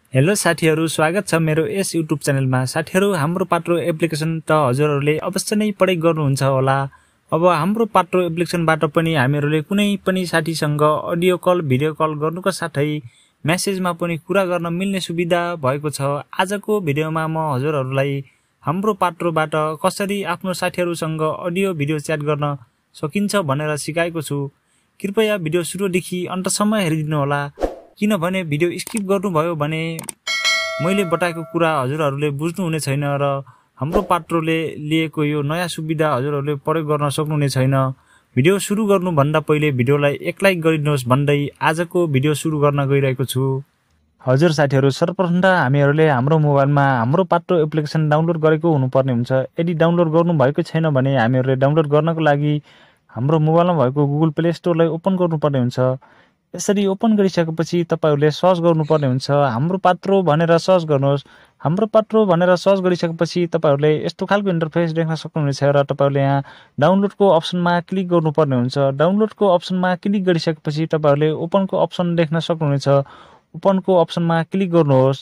Hello साथीहरु, स्वागत छ मेरो यस युट्युब च्यानलमा। साथीहरु, हाम्रो पात्रो एप्लिकेसन त हजुरहरुले अवश्य नै प्रयोग गर्नुहुन्छ होला। अब हाम्रो पात्रो एप्लिकेसनबाट पनि हामीहरुले कुनै पनि साथीसँग अडियो कल, भिडियो कल गर्नुको साथै मेसेजमा पनि कुरा गर्न मिल्ने सुविधा भएको छ। आजको भिडियोमा म हजुरहरुलाई हाम्रो पात्रोबाट कसरी आफ्नो साथीहरुसँग अडियो भिडियो च्याट गर्न सकिन्छ भनेर सिकाएको छु। कृपया भिडियो सुरुदेखि अन्तसम्म हेरिदिनु होला, किनभने भिडियो स्किप गर्नुभयो भने मैले बताएको कुरा हजुरहरुले बुझ्नु हुने छैन र हाम्रो पात्रोले लिएको यो नयाँ सुविधा हजुरहरुले प्रयोग गर्न सक्नुहुने छैन। भिडियो सुरु गर्नु भन्दा पहिले भिडियोलाई एक लाइक गरिदिनुहोस् भन्दै आजको भिडियो सुरु गर्न गइरहेको छु। हजुर साथीहरु, सर्वप्रथम त हामीहरुले हाम्रो मोबाइलमा हाम्रो पात्रो एप्लिकेसन डाउनलोड गरेको हुनुपर्ने हुन्छ। यदि डाउनलोड गर्नु भएको छैन भने हामीहरुले डाउनलोड गर्नको लागि हाम्रो मोबाइलमा भएको गुगल प्ले स्टोरलाई ओपन गर्नुपर्ने हुन्छ। यसरी ओपन गरिसकेपछि तपाईहरुले सर्च गर्नुपर्ने हुन्छ। हाम्रो पात्रो भनेर सर्च गर्नुहोस्। हाम्रो पात्रो भनेर सर्च गरिसकेपछि तपाईहरुले यस्तो खालको इन्टरफेस देख्न सक्नुहुनेछ र तपाईहरुले यहाँ डाउनलोडको अप्सनमा क्लिक गर्नुपर्ने हुन्छ। डाउनलोडको अप्सनमा क्लिक गरिसकेपछि तपाईहरुले ओपनको अप्सन देख्न सक्नुहुनेछ। ओपनको अप्सनमा क्लिक गर्नुहोस्।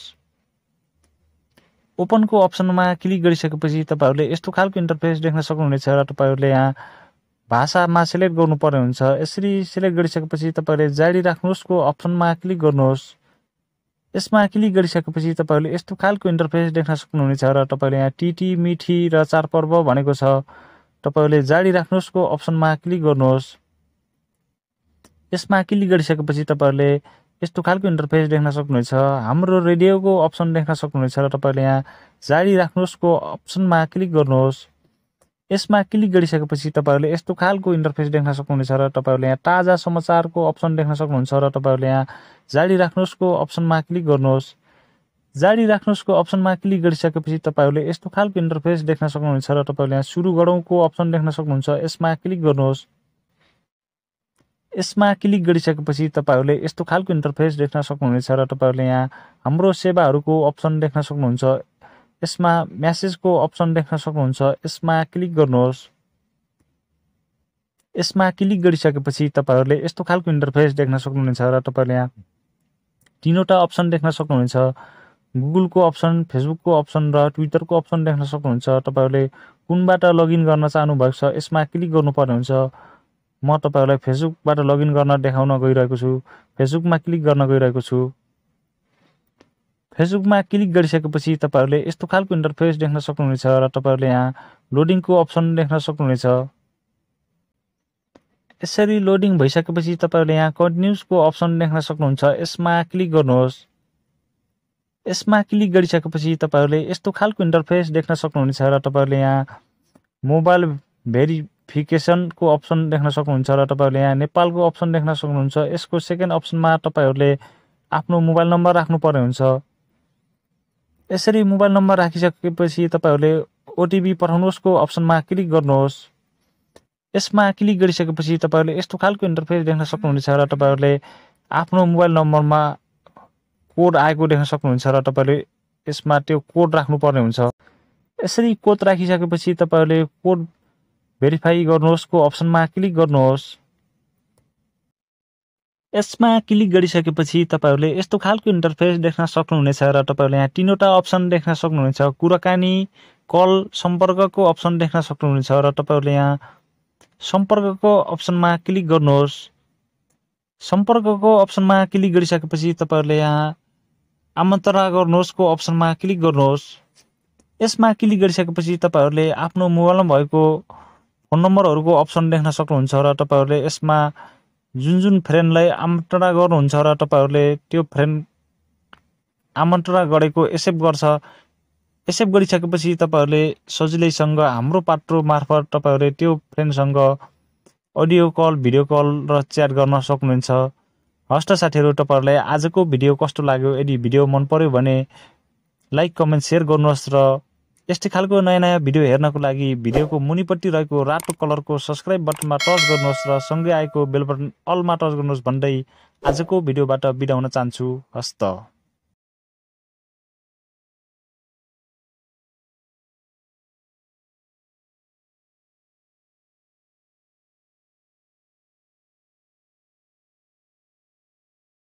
ओपनको अप्सनमा क्लिक गरिसकेपछि तपाईहरुले यस्तो खालको इन्टरफेस देख्न सक्नुहुनेछ र तपाईहरुले यहाँ भाषामा सिलेक्ट गर्नुपर्ने हुन्छ। यसरी सिलेक्ट गरिसकेपछि तपाईहरुले जारी राख्नुहोस्को अप्सनमा क्लिक गर्नुहोस्। यसमा क्लिक गरिसकेपछि तपाईहरुले यस्तो खालको इन्टरफेस देख्न सक्नुहुनेछ र तपाईहरुले यहाँ टिटी, मिठी र चाडपर्व भनेको छ। तपाईहरुले जारी राख्नुहोस्को अप्सनमा क्लिक गर्नुहोस्। यसमा क्लिक गरिसकेपछि तपाईहरुले यस्तो खालको इन्टरफेस देख्न सक्नुहुनेछ। हाम्रो रेडियोको अप्सन देख्न सक्नुहुनेछ र तपाईहरुले यहाँ जारी राख्नुहोस्को अप्सनमा क्लिक गर्नुहोस्। यसमा क्लिक गरिसकेपछि तपाईहरुले यस्तो खालको इन्टरफेस देख्न सक्नुहुनेछ र तपाईहरुले यहाँ ताजा समाचारको अप्सन देख्न सक्नुहुन्छ र तपाईहरुले यहाँ जारी राख्नुहोस्को अप्सनमा क्लिक गर्नुहोस्। जारी राख्नुहोस्को अप्सनमा क्लिक गरिसकेपछि तपाईहरुले यस्तो खालको इन्टरफेस देख्न सक्नुहुन्छ र तपाईहरुले यहाँ सुरु गरौँको अप्सन देख्न सक्नुहुन्छ। यसमा क्लिक गर्नुहोस्। यसमा क्लिक गरिसकेपछि तपाईहरुले यस्तो खालको इन्टरफेस देख्न सक्नुहुनेछ र तपाईहरुले यहाँ हाम्रो सेवाहरूको अप्सन देख्न सक्नुहुन्छ। यसमा मेसेजको अप्सन देख्न सक्नुहुन्छ। यसमा क्लिक गर्नुहोस्। यसमा क्लिक गरिसकेपछि तपाईहरुले यस्तो खालको इन्टरफेस देख्न सक्नुहुनेछ र तपाईहरुले यहाँ तीनवटा अप्सन देख्न सक्नुहुनेछ। गुगलको अप्सन, फेसबुकको अप्सन र ट्विटरको अप्सन देख्न सक्नुहुन्छ। तपाईहरुले कुनबाट लगइन गर्न चाहनु भएको छ यसमा क्लिक गर्नुपर्ने हुन्छ। म तपाईहरुलाई फेसबुकबाट लगइन गर्न देखाउन गइरहेको छु। फेसबुकमा क्लिक गर्न गइरहेको छु। फेसबुकमा क्लिक गरिसकेपछि तपाईहरुले यस्तो खालको इन्टरफेस देख्न सक्नुहुनेछ र तपाईहरुले यहाँ लोडिङको अप्सन देख्न सक्नुहुनेछ। यसरी लोडिङ भइसकेपछि तपाईहरुले यहाँ कन्टिन्युसको अप्सन देख्न सक्नुहुन्छ। यसमा क्लिक गर्नुहोस्। यसमा क्लिक गरिसकेपछि तपाईहरुले यस्तो खालको इन्टरफेस देख्न सक्नुहुनेछ र तपाईहरुले यहाँ मोबाइल भेरिफिकेसनको अप्सन देख्न सक्नुहुन्छ र तपाईहरुले यहाँ नेपालको अप्सन देख्न सक्नुहुन्छ। यसको सेकेन्ड अप्सनमा तपाईहरुले आफ्नो मोबाइल नम्बर राख्नुपर्ने हुन्छ। यसरी मोबाइल नम्बर राखिसकेपछि तपाईहरुले ओटिपी पठाउनुहोस्को अप्सनमा क्लिक गर्नुहोस्। यसमा क्लिक गरिसकेपछि तपाईहरुले यस्तो खालको इन्टरफेस देख्न सक्नुहुनेछ र तपाईहरुले आफ्नो मोबाइल नम्बरमा कोड आएको देख्न सक्नुहुन्छ र तपाईहरुले यसमा त्यो कोड राख्नुपर्ने हुन्छ। यसरी कोड राखिसकेपछि तपाईहरुले कोड भेरिफाई गर्नुहोस्को अप्सनमा क्लिक गर्नुहोस्। यसमा क्लिक गरिसकेपछि तपाईहरुले यस्तो खालको इन्टरफेस देख्न सक्नुहुनेछ र तपाईहरुले यहाँ तीनवटा अप्सन देख्न सक्नुहुनेछ। कुराकानी, कल, सम्पर्कको अप्सन देख्न सक्नुहुनेछ र तपाईहरुले यहाँ सम्पर्कको अप्सनमा क्लिक गर्नुहोस्। सम्पर्कको अप्सनमा क्लिक गरिसकेपछि तपाईहरुले यहाँ आमन्त्रणा गर्नुहोस्को अप्सनमा क्लिक गर्नुहोस्। यसमा क्लिक गरिसकेपछि तपाईहरुले आफ्नो मोबाइलमा भएको फोन नम्बरहरूको अप्सन देख्न सक्नुहुन्छ र तपाईहरुले यसमा जुन फ्रेन्डलाई आमन्त्रणा गर्नुहुन्छ र तपाईहरुले त्यो फ्रेन्ड आमन्त्रणा गरेको एक्सेप्ट गर्छ। एक्सेप्ट गरिसकेपछि तपाईहरुले सजिलैसँग हाम्रो पात्रो मार्फत तपाईहरुले त्यो फ्रेन्डसँग अडियो कल, भिडियो कल र च्याट गर्न सक्नुहुन्छ। हस्त साथीहरु, तपाईहरुलाई आजको भिडियो कस्तो लाग्यो? यदि भिडियो मन पर्यो भने लाइक, कमेन्ट, शेयर गर्नुहोस् र यस्तै खालको नयाँ भिडियो हेर्नको लागि भिडियोको मुनिपट्टि रहेको रातो कलरको सब्स्क्राइब बटनमा टच गर्नुहोस् र सँगै आएको बेल बटन अलमा टच गर्नुहोस् भन्दै आजको भिडियोबाट बिदा हुन चाहन्छु। हस्त।